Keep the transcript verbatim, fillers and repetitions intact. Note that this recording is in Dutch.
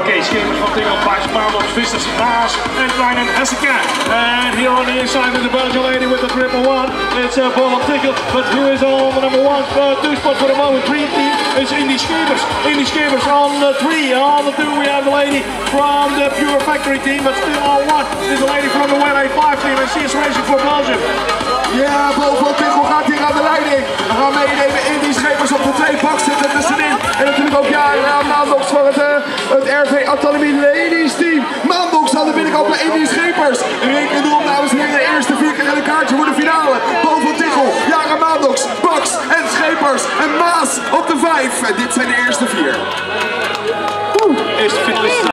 Okay, Schepers van Tingel, Bas Maandox, Vissers, Maas, and Ryan and Hesseka. And here on the inside is the Belgian lady with the triple one. It's a ball of Tingel, but who is on the number one? Uh, two spot for the moment. Three team is Indy Schepers. Indy Schepers on the three. On the two we have the lady from the Pure Factory team, but still on one is the lady from the one A five team, and she is racing for Belgium. Ja, bovenop Tingel gaat hier aan de leiding. We gaan meenemen Indy Schepers op de twee bak zitten tussenin. En natuurlijk ook ja, ja Maandox van het, uh, het R V Autonomie Ladies team. Maandox aan de binnenkant bij Indy Schepers. Reken erop, dames en heren, de eerste vier keer een kaartje voor de finale. Bovenop Tingel, Jara Maandox, Bax en Schepers en Maas op de vijf. En dit zijn de eerste vier. Is